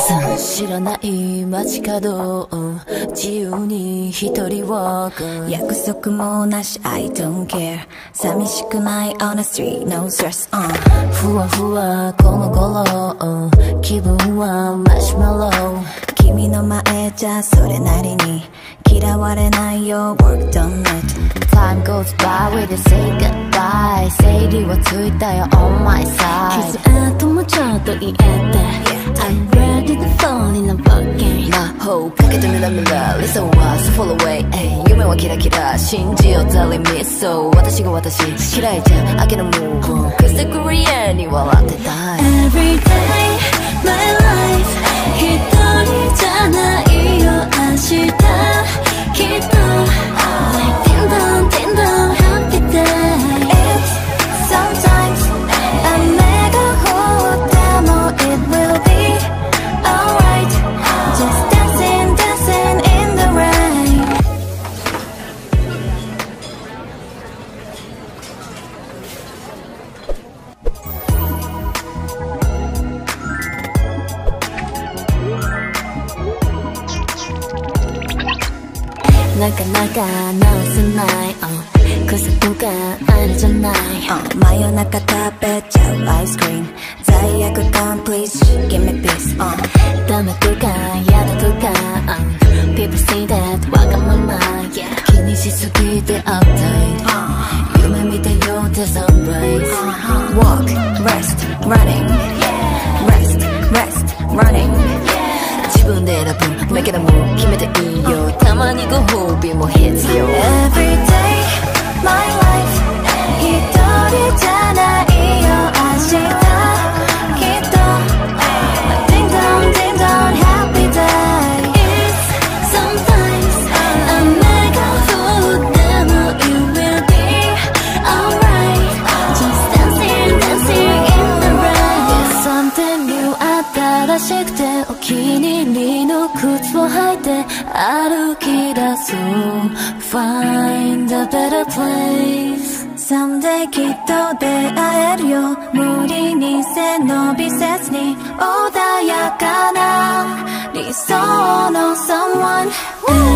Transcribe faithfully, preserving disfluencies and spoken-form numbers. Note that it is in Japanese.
知らない街角自由に一人 walk 約束もなし I don't care 寂しくない on the street no stress、uh、 ふわふわこの頃気分はマシュマロー君の前じゃそれなりに嫌われないよ work done it Time goes by we just say goodbye 整理はついたよ on my side 傷跡もちょっと言えて I'm ready to fall in love again 魔法かけてみらみら Listen was fall away 夢はキラキラ信じよう Telling me so 私が私嫌いじゃ明けのムーブ Cause the Korean に笑ってたい Every day my life 一人じゃないよ明日きっと Like ding dong ding dong happy day It's sometimes a mega hot demo It will be alright Just dancing dancing in the rain なかなか直せない、uh、癖とかあるじゃない、uh、真夜中食べちゃうアイスクリーム罪悪感 please give me peace、uh、ダメとかやだとか、uh、people say that わがまま、yeah、 気にしすぎて uptight、uh、夢見てよ the sunrise、uh、 walk rest running rest rest running 自分で選ぶだけでも決めていいよたまにご褒美も必要 Every day my life 一人じゃないよ明日きっと Ding dong ding dong happy day It's sometimes a mega fool demo You will be alright Just dancing dancing in the rain It's something new 新しくてお気に入りの靴を履いて歩き出そう Find a better place Someday きっと出会えるよ無理に背伸びせずに穏やかな理想の Someone